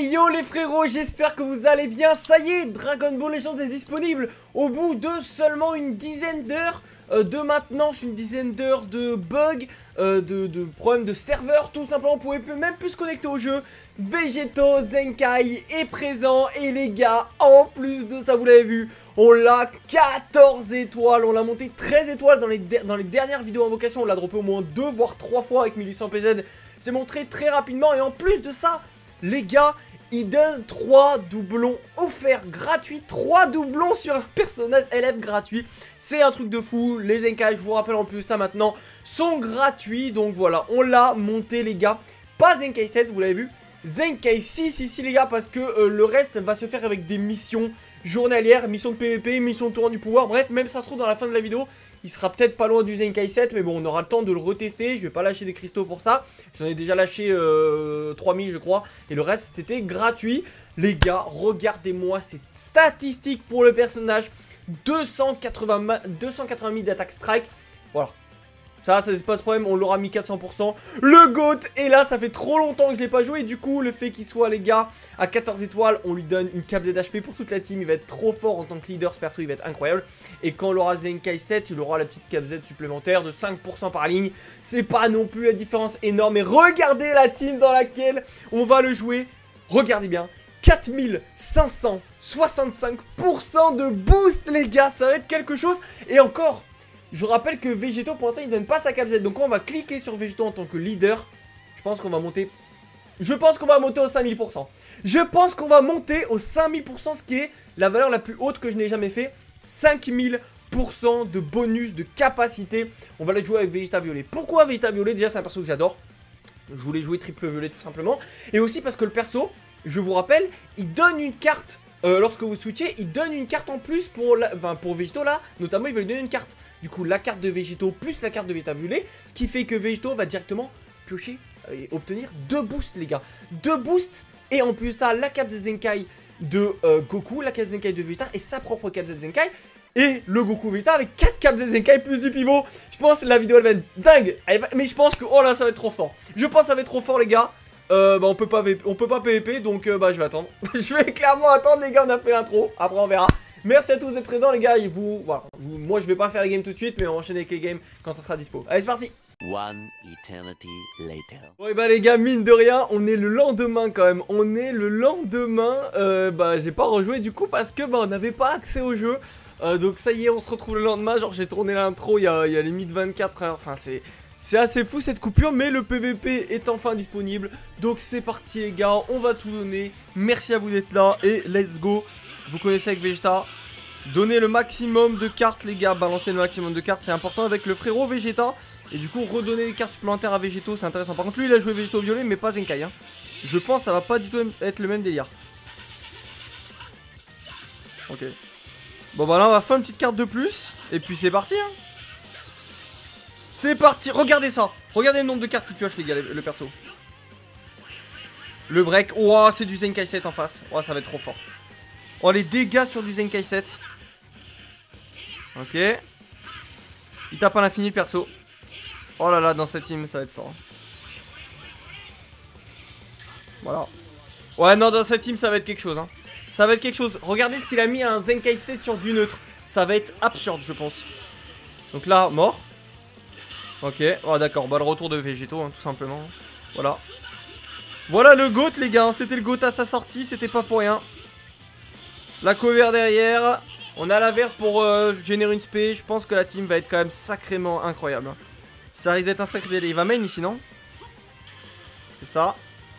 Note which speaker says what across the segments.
Speaker 1: Et yo les frérots, j'espère que vous allez bien. Ça y est, Dragon Ball Legends est disponible au bout de seulement une dizaine d'heures de maintenance, une dizaine d'heures de bugs, de problèmes de serveur. Tout simplement, on pouvait même plus se connecter au jeu. Végéto Zenkai est présent. Et les gars, en plus de ça, vous l'avez vu, on l'a 14 étoiles. On l'a monté 13 étoiles dans les dernières vidéos invocation. On l'a droppé au moins 2 voire 3 fois avec 1800 PZ. C'est montré très rapidement. Et en plus de ça, les gars, il donne 3 doublons offerts gratuits. 3 doublons sur un personnage LF gratuit. C'est un truc de fou. Les Zenkai, je vous rappelle en plus ça maintenant, sont gratuits. Donc voilà, on l'a monté les gars. Pas Zenkai 7, vous l'avez vu. Zenkai 6 ici les gars, parce que le reste va se faire avec des missions journalières, missions de PVP, missions de tournoi du pouvoir. Bref, même ça se trouve dans la fin de la vidéo, il sera peut-être pas loin du Zenkai 7, mais bon, on aura le temps de le retester. Je vais pas lâcher des cristaux pour ça. J'en ai déjà lâché 3000 je crois. Et le reste c'était gratuit. Les gars, regardez-moi ces statistiques pour le personnage. 280 000 d'attaque strike. Voilà. Ça c'est pas de problème, on l'aura mis 400%. Le GOAT est là, ça fait trop longtemps que je l'ai pas joué. Et du coup, le fait qu'il soit, les gars, à 14 étoiles, on lui donne une cape ZHP pour toute la team. Il va être trop fort en tant que leader, ce perso, il va être incroyable. Et quand on aura Zenkai 7, il aura la petite cape Z supplémentaire de 5% par ligne. C'est pas non plus la différence énorme. Et regardez la team dans laquelle on va le jouer. Regardez bien. 4565% de boost, les gars, ça va être quelque chose. Et encore, je rappelle que Végéto pour l'instant il donne pas sa cap Z. Donc quand on va cliquer sur Végéto en tant que leader, je pense qu'on va monter. Je pense qu'on va monter au 5000%. Je pense qu'on va monter au 5000%, ce qui est la valeur la plus haute que je n'ai jamais fait. 5000% de bonus de capacité. On va le jouer avec Vegeta Violet. Pourquoi Vegeta Violet? Déjà c'est un perso que j'adore. Je voulais jouer triple violet tout simplement. Et aussi parce que le perso, je vous rappelle, il donne une carte. Lorsque vous switchez, il donne une carte en plus pour Végéto là. Notamment il va lui donner une carte. Du coup la carte de Végéto plus la carte de Vegeta Violet. Ce qui fait que Végéto va directement piocher et obtenir 2 boosts les gars. 2 boosts. Et en plus ça, la cape de Zenkai de Goku, la cape de Zenkai de Vegeta et sa propre cape de Zenkai. Et le Goku Vegeta avec 4 caps de Zenkai plus du pivot. Je pense que la vidéo elle va être dingue. Mais je pense que, oh là ça va être trop fort. Je pense que ça va être trop fort les gars. On peut pas PVP donc je vais attendre. Je vais clairement attendre les gars, on a fait l'intro. Après on verra. Merci à tous d'être présents les gars. Et voilà, moi je vais pas faire les games tout de suite, mais on va enchaîner avec les games quand ça sera dispo. Allez c'est parti.
Speaker 2: One eternity later.
Speaker 1: Bon et bah les gars, mine de rien, on est le lendemain quand même. On est le lendemain. J'ai pas rejoué du coup parce que on n'avait pas accès au jeu. Donc ça y est, on se retrouve le lendemain. Genre j'ai tourné l'intro il y a limite 24 heures. Enfin c'est assez fou cette coupure, mais le PVP est enfin disponible. Donc c'est parti les gars, on va tout donner. Merci à vous d'être là et let's go. Vous connaissez avec Vegeta. Donnez le maximum de cartes les gars, balancez le maximum de cartes, c'est important avec le frérot Vegeta. Et du coup redonner les cartes supplémentaires à Végéto, c'est intéressant. Par contre lui il a joué Végéto violet mais pas Zenkai hein. Je pense que ça va pas du tout être le même délire. Ok. Bon bah là on va faire une petite carte de plus. Et puis c'est parti hein. C'est parti, regardez ça. Regardez le nombre de cartes qui pioche les gars, le perso. Le break, oh c'est du Zenkai 7 en face. Oh ça va être trop fort. Oh les dégâts sur du Zenkai 7. Ok. Il tape à l'infini le perso. Oh là là, dans cette team ça va être fort. Voilà. Ouais non, dans cette team ça va être quelque chose hein. Ça va être quelque chose. Regardez ce qu'il a mis à un Zenkai 7 sur du neutre. Ça va être absurde je pense. Donc là, mort. Ok, oh d'accord, bah le retour de Végéto hein, tout simplement. Voilà. Voilà le GOAT les gars, c'était le GOAT à sa sortie, c'était pas pour rien. La cover derrière. On a la verte pour générer une spé. Je pense que la team va être quand même sacrément incroyable hein. Ça risque d'être un sacré délai. Il va main ici non? C'est ça.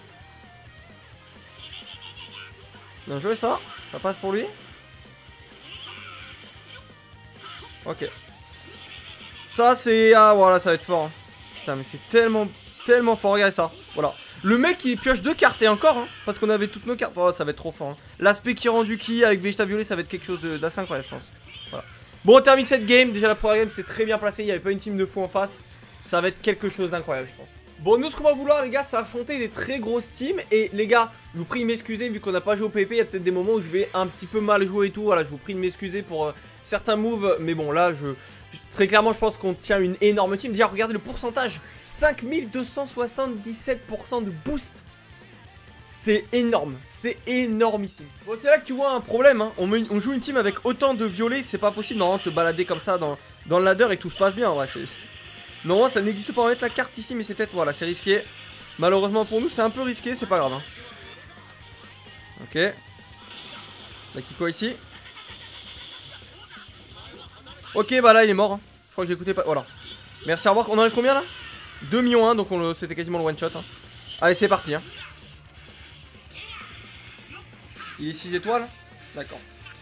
Speaker 1: Bien joué ça. Ça passe pour lui. Ok. Ça c'est... Ah voilà ça va être fort hein. Putain mais c'est tellement fort. Regardez ça. Voilà. Le mec il pioche 2 cartes et encore hein, parce qu'on avait toutes nos cartes. Oh ça va être trop fort hein. L'aspect qui rend du ki avec Vegeta Violet ça va être quelque chose d'assez incroyable je pense. Voilà. Bon on termine cette game. Déjà la première game c'est très bien placé. Il n'y avait pas une team de fou en face. Ça va être quelque chose d'incroyable je pense. Bon nous ce qu'on va vouloir les gars c'est affronter des très grosses teams. Et les gars je vous prie de m'excuser vu qu'on n'a pas joué au PvP. Il y a peut-être des moments où je vais un petit peu mal jouer et tout. Voilà je vous prie de m'excuser pour certains moves. Mais bon là très clairement je pense qu'on tient une énorme team. Déjà regardez le pourcentage, 5277% de boost. C'est énorme, c'est énormissime. Bon, c'est là que tu vois un problème, hein. On joue une team avec autant de violets, c'est pas possible normalement de te balader comme ça dans le ladder et que tout se passe bien. Ouais, normalement ça n'existe pas. On va mettre la carte ici, mais c'est peut-être, voilà, c'est risqué. Malheureusement pour nous, c'est un peu risqué, c'est pas grave, hein. Ok. La Kiko ici. Ok, bah là il est mort, hein. Je crois que j'ai écouté pas. Voilà. Merci, au revoir. On en est combien là? 2 millions 1, donc c'était quasiment le one shot, hein. Allez, c'est parti, hein. Il est 6 étoiles. D'accord.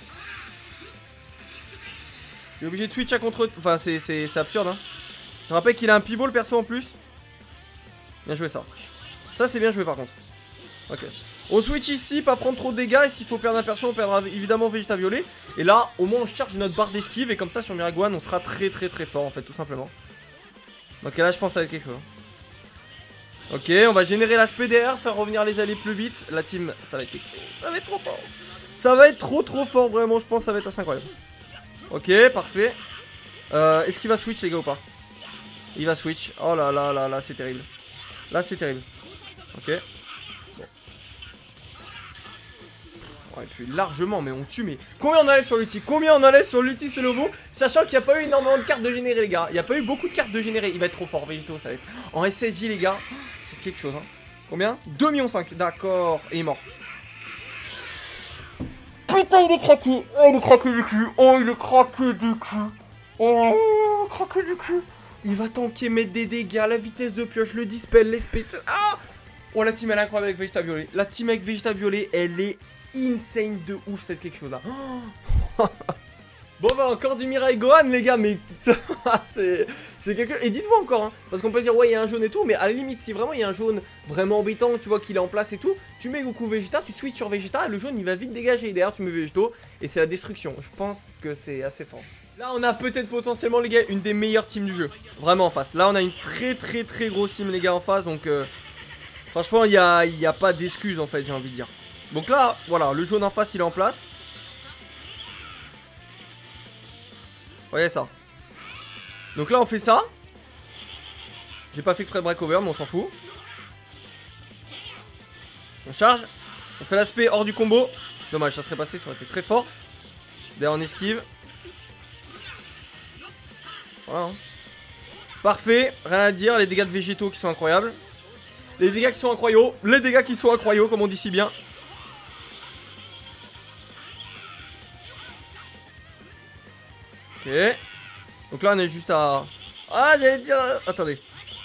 Speaker 1: Il est obligé de switch à contre... Enfin, c'est absurde, hein. Je rappelle qu'il a un pivot, le perso, en plus. Bien joué, ça. Ça, c'est bien joué, par contre. Ok. On switch ici, pas prendre trop de dégâts. Et s'il faut perdre un perso, on perdra évidemment Vegeta violet. Et là, au moins, on charge notre barre d'esquive. Et comme ça, sur Miragoan, on sera très fort, en fait, tout simplement. Ok, là, je pense que ça va être quelque chose. Ok, on va générer l'aspect derrière, faire revenir les alliés plus vite. La team, ça va être quelque chose. Ça va être trop fort. Ça va être trop fort, vraiment. Je pense que ça va être assez incroyable. Ok, parfait. Est-ce qu'il va switch, les gars, ou pas? Il va switch. Oh là là là là, c'est terrible. Là, c'est terrible. Ok. Bon. Ouais, et puis largement, mais on tue. Mais combien on allait sur l'ulti? Combien on allait sur l'ulti Celovo? Sachant qu'il n'y a pas eu énormément de cartes de générer, les gars. Il n'y a pas eu beaucoup de cartes de générer. Il va être trop fort, Végéto. Ça va être en SSJ, les gars. C'est quelque chose, hein. Combien? 2,5 millions. D'accord. Et il est mort. Putain, il est craqué. Oh, il est craqué du cul. Oh, il est craqué du cul. Oh, craqué du cul. Il va tanker, mettre des dégâts, la vitesse de pioche, le dispel, les spits. Ah! Oh, la team elle est incroyable avec Vegeta violet. La team avec Vegeta violet, elle est insane de ouf, cette quelque chose là. Oh. Bon bah encore du Mirai Gohan les gars, mais c'est quelque chose. Et dites-vous encore, hein, parce qu'on peut se dire ouais il y a un jaune et tout, mais à la limite si vraiment il y a un jaune vraiment embêtant, tu vois qu'il est en place et tout, tu mets Goku Vegeta, tu switches sur Vegeta et le jaune il va vite dégager. Derrière tu mets Vegeto et c'est la destruction. Je pense que c'est assez fort. Là on a peut-être potentiellement les gars une des meilleures teams du jeu. Vraiment en face. Là on a une très grosse team les gars en face, donc franchement il y a pas d'excuses en fait, j'ai envie de dire. Donc là voilà, le jaune en face il est en place. Voyez ça. Donc là on fait ça. J'ai pas fait exprès de breakover mais on s'en fout. On charge. On fait l'aspect hors du combo. Dommage, ça serait passé, ça aurait été très fort. D'ailleurs on esquive. Voilà. Parfait, rien à dire, les dégâts de végétaux qui sont incroyables. Les dégâts qui sont incroyables. Les dégâts qui sont incroyables comme on dit si bien. Ok. Donc là on est juste à... Ah j'allais dire... Attendez.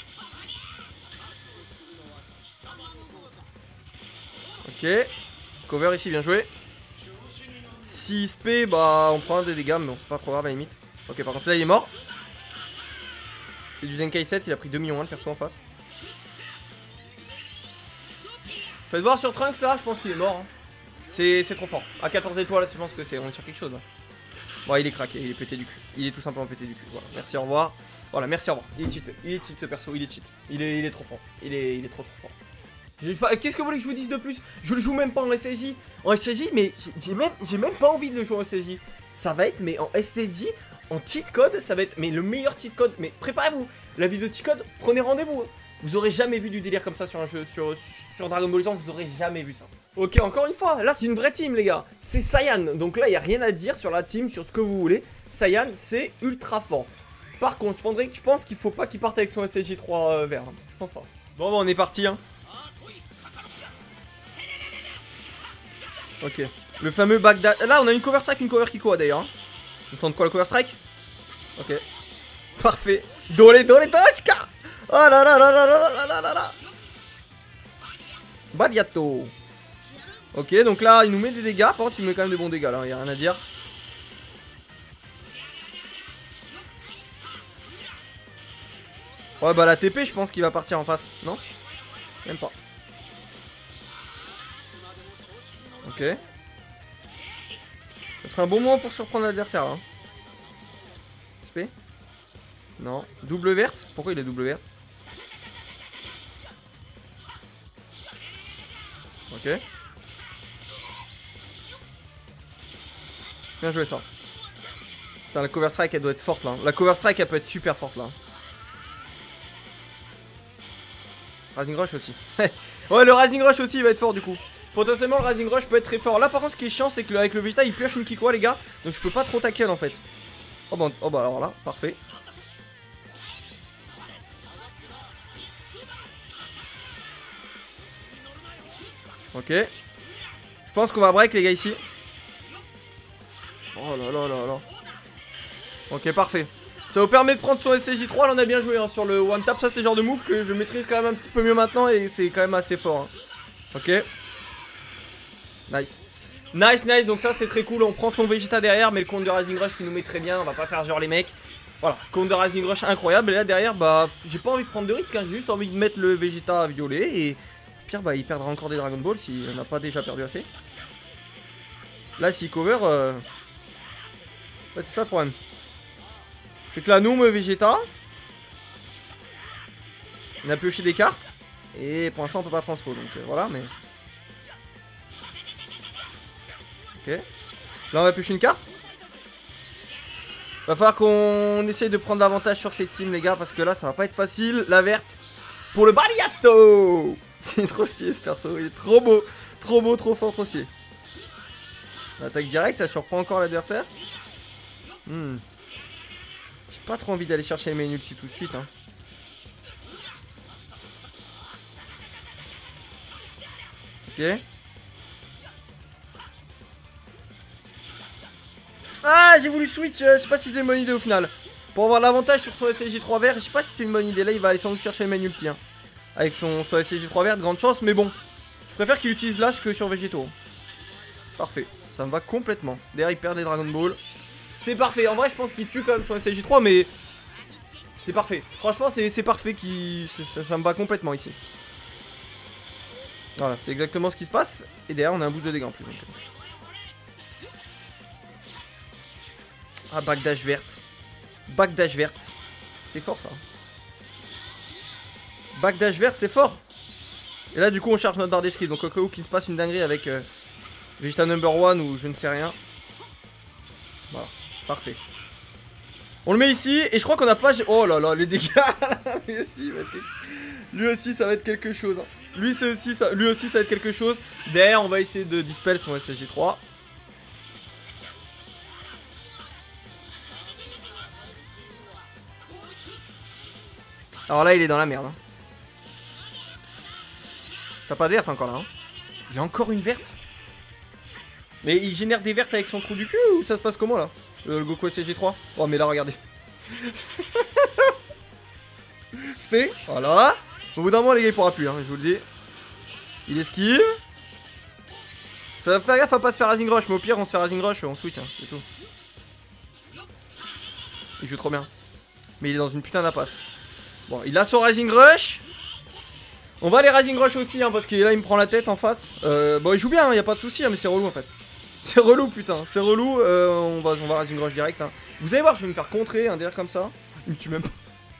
Speaker 1: Ok. Cover ici, bien joué. 6p, bah on prend des dégâts mais c'est pas trop grave à la limite. Ok, par contre là il est mort. C'est du Zenkai 7, il a pris 2 millions 1 le perso en face. Faites voir sur Trunks là, je pense qu'il est mort, hein. C'est trop fort. À 14 étoiles, je pense que on est sur quelque chose là. Bon, il est craqué, il est pété du cul. Il est tout simplement pété du cul. Voilà, merci, au revoir. Voilà, merci, au revoir. Il est cheat ce perso, il est cheat. Il est trop fort. Il est trop fort. Qu'est-ce que vous voulez que je vous dise de plus? Je le joue même pas en SSJ. En SSJ, mais j'ai même pas envie de le jouer en SSJ. Ça va être, mais en SSJ, en cheat code, ça va être mais le meilleur cheat code. Mais préparez-vous, la vidéo de cheat code, prenez rendez-vous. Vous aurez jamais vu du délire comme ça sur un jeu, sur Dragon Ball Z, vous aurez jamais vu ça. Ok, encore une fois, là c'est une vraie team les gars. C'est Saiyan, donc là il n'y a rien à dire sur la team, sur ce que vous voulez. Saiyan c'est ultra fort. Par contre, je pense qu'il faut pas qu'il parte avec son SSJ 3 vert. Hein. Je pense pas. Bon bah on est parti hein. Ok. Le fameux Bagdad. Là on a une cover strike, une cover Kiko d'ailleurs. Hein. On tente quoi, le cover strike? Ok. Parfait. Dole Toshka. Oh là là là là là là là là là. Baliato. Ok, donc là il nous met des dégâts. Par contre il met quand même des bons dégâts là, y a rien à dire. Ouais bah la TP je pense qu'il va partir en face. Non? Même pas. Ok. Ça serait un bon moment pour surprendre l'adversaire là. SP? Non. Double verte? Pourquoi il est double verte? Ok. Bien joué ça. Putain, la cover strike elle doit être forte là. La cover strike elle peut être super forte là. Rising Rush aussi. Ouais, le Rising Rush aussi il va être fort du coup. Potentiellement le Rising Rush peut être très fort. Là par contre ce qui est chiant c'est que avec le Vegeta il pioche une Kikwa les gars. Donc je peux pas trop tackle en fait. Oh bah alors là, parfait. Ok. Je pense qu'on va break les gars ici. Oh là là là là. Ok parfait. Ça vous permet de prendre son SCJ3. Là on a bien joué hein, sur le one tap. Ça c'est le genre de move que je maîtrise quand même un petit peu mieux maintenant. Et c'est quand même assez fort hein. Ok. Nice. Nice, nice, donc ça c'est très cool, on prend son Vegeta derrière, mais le compte de Rising Rush qui nous met très bien, on va pas faire genre les mecs. Voilà, compte de Rising Rush incroyable, et là derrière, bah, j'ai pas envie de prendre de risque, hein, j'ai juste envie de mettre le Vegeta violet, et pire, bah, il perdra encore des Dragon Ball si on n'a pas déjà perdu assez. Là, s'il cover, c'est ça le problème. C'est que là, nous, Vegeta, on a pioché des cartes, et pour l'instant, on peut pas transfo, donc voilà, mais... Ok. Là on va piocher une carte. Va falloir qu'on essaye de prendre l'avantage sur cette team les gars. Parce que là ça va pas être facile. La verte pour le Baliato. C'est trop stylé ce perso. Il est trop beau. Trop beau, trop fort, trop stylé. L'attaque directe ça surprend encore l'adversaire. J'ai pas trop envie d'aller chercher les main ulti tout de suite hein. Ok. Ah, j'ai voulu switch, je sais pas si c'était une bonne idée au final. Pour avoir l'avantage sur son SLJ3 vert, je sais pas si c'était une bonne idée. Là, il va aller sans doute chercher le main ulti. Hein. Avec son SLJ3 vert, grande chance, mais bon. Je préfère qu'il utilise l'as que sur Végéto. Parfait, ça me va complètement. Derrière, il perd des Dragon Ball. C'est parfait, en vrai, je pense qu'il tue quand même son SLJ3, mais. C'est parfait. Franchement, c'est parfait. Ça me va complètement ici. Voilà, c'est exactement ce qui se passe. Et derrière, on a un boost de dégâts en plus. Donc. Ah, backdash verte. Backdash verte. C'est fort ça. Backdash verte, c'est fort. Et là, du coup, on charge notre barre d'esquive. Donc, au cas où qu'il se passe une dinguerie avec Vegeta number 1 ou je ne sais rien. Voilà, parfait. On le met ici. Et je crois qu'on n'a pas. Oh là là, les dégâts. Lui aussi, ça va être quelque chose. Hein. Lui aussi, ça va être quelque chose. Derrière, on va essayer de dispel son SSJ3. Alors là, il est dans la merde. Hein. T'as pas de verte encore là. Hein. Il y a encore une verte. Mais il génère des vertes avec son trou du cul ou ça se passe comment là? Le Goku SCG3. Oh, mais là, regardez. Spé, voilà. Au bout d'un moment, les gars, il pourra plus. Hein, je vous le dis. Il esquive. Ça va faire gaffe à pas se faire Rising Rush. Mais au pire, on se fait Rising Rush, on switch. Hein, c'est tout. Il joue trop bien. Mais il est dans une putain d'impasse. Bon, il a son Rising Rush. On va aller Rising Rush aussi, hein, parce que là, il me prend la tête en face. Bon, il joue bien, hein, y a pas de souci, hein, mais c'est relou en fait. C'est relou, putain, c'est relou. On va Rising Rush direct. Hein. Vous allez voir, je vais me faire contrer un délire comme ça. Il me tue même pas.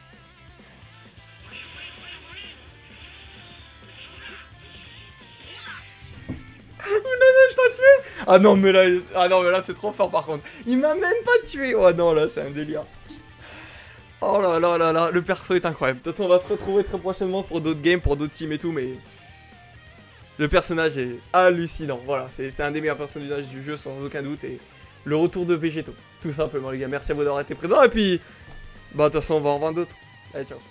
Speaker 1: Il m'a même pas tué. Ah non, mais là, c'est trop fort par contre. Il m'a même pas tué. Oh non, là, c'est un délire. Oh là là là là, le perso est incroyable. De toute façon, on va se retrouver très prochainement pour d'autres games, pour d'autres teams et tout, mais... Le personnage est hallucinant, voilà, c'est un des meilleurs personnages du jeu sans aucun doute, et le retour de Végéto, tout simplement les gars. Merci à vous d'avoir été présents, et puis... Bah de toute façon, on va en revoir d'autres. Allez, ciao.